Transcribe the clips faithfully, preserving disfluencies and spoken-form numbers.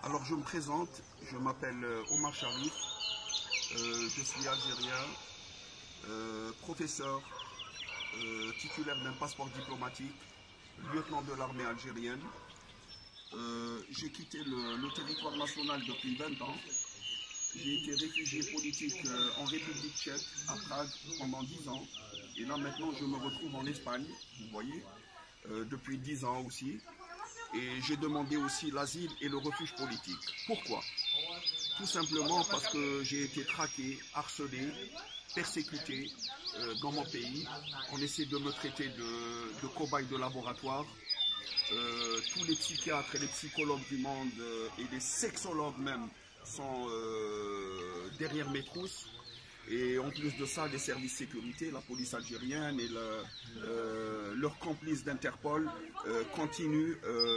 Alors je me présente, je m'appelle Omar Sharif, euh, je suis algérien, euh, professeur, euh, titulaire d'un passeport diplomatique, lieutenant de l'armée algérienne. Euh, J'ai quitté le, le territoire national depuis vingt ans. J'ai été réfugié politique euh, en République tchèque, à Prague, pendant dix ans. Et là maintenant je me retrouve en Espagne, vous voyez, euh, depuis dix ans aussi. Et j'ai demandé aussi l'asile et le refuge politique. Pourquoi? Tout simplement parce que j'ai été traqué, harcelé, persécuté euh, dans mon pays. On essaie de me traiter de, de cobaye de laboratoire. Euh, tous les psychiatres et les psychologues du monde euh, et les sexologues même sont euh, derrière mes trousses. Et en plus de ça, les services de sécurité, la police algérienne et le, euh, leurs complices d'Interpol euh, continuent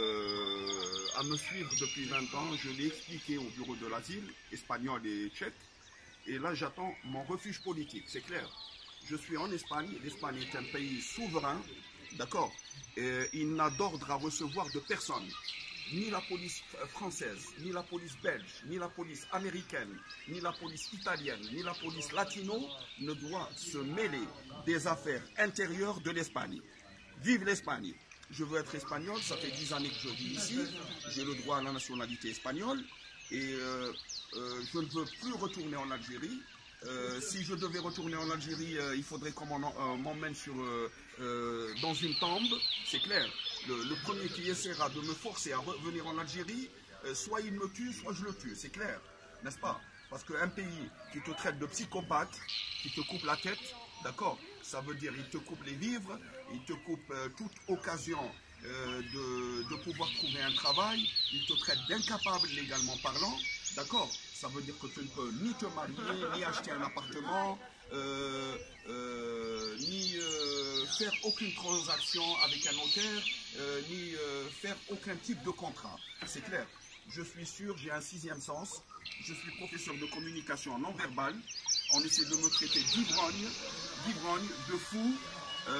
euh, à me suivre depuis vingt ans. Je l'ai expliqué au bureau de l'asile, espagnol et tchèque. Et là, j'attends mon refuge politique, c'est clair. Je suis en Espagne. L'Espagne est un pays souverain, d'accord. Il n'a d'ordre à recevoir de personne. Ni la police française, ni la police belge, ni la police américaine, ni la police italienne, ni la police latino ne doit se mêler des affaires intérieures de l'Espagne. Vive l'Espagne! Je veux être espagnol, ça fait dix années que je vis ici, j'ai le droit à la nationalité espagnole et euh, euh, je ne veux plus retourner en Algérie. Euh, si je devais retourner en Algérie, euh, il faudrait qu'on m'emmène sur euh, euh, dans une tombe, c'est clair. Le, le premier qui essaiera de me forcer à revenir en Algérie, euh, soit il me tue, soit je le tue, c'est clair, n'est-ce pas? Parce qu'un pays qui te traite de psychopathe, qui te coupe la tête, d'accord, ça veut dire il te coupe les vivres, il te coupe euh, toute occasion euh, de, de pouvoir trouver un travail, il te traite d'incapable légalement parlant, d'accord? Ça veut dire que tu ne peux ni te marier, ni acheter un appartement, euh, euh, ni euh, faire aucune transaction avec un notaire, euh, ni euh, faire aucun type de contrat. C'est clair. Je suis sûr, j'ai un sixième sens. Je suis professeur de communication non verbale. On essaie de me traiter d'ivrogne, d'ivrogne, de fou, euh,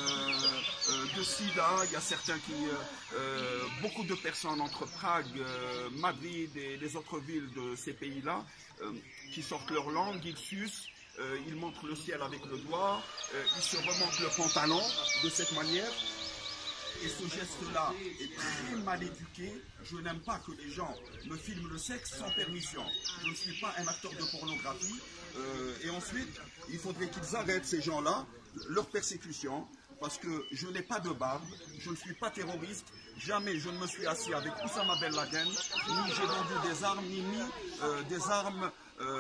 euh, de sida. Il y a certains qui... Euh, beaucoup de personnes entre Prague, euh, Madrid et les autres villes de ces pays-là euh, qui sortent leur langue, ils sucent, euh, ils montrent le ciel avec le doigt, euh, ils se remontent le pantalon de cette manière. Et ce geste-là est très mal éduqué. Je n'aime pas que les gens me filment le sexe sans permission. Je ne suis pas un acteur de pornographie. Euh, et ensuite, il faudrait qu'ils arrêtent, ces gens-là, leur persécution, parce que je n'ai pas de barbe, je ne suis pas terroriste, jamais je ne me suis assis avec Oussama Ben Laden, ni j'ai vendu des armes, ni mis euh, des armes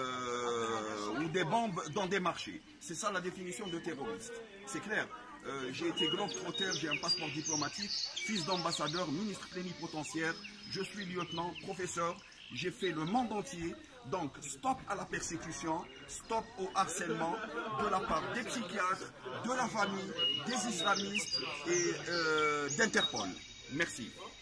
euh, ou des bombes dans des marchés. C'est ça la définition de terroriste. C'est clair. Euh, j'ai été globe-trotter, j'ai un passeport diplomatique, fils d'ambassadeur, ministre plénipotentiaire, je suis lieutenant, professeur, j'ai fait le monde entier. Donc, stop à la persécution, stop au harcèlement de la part des psychiatres, de la famille, des islamistes et euh, d'Interpol. Merci.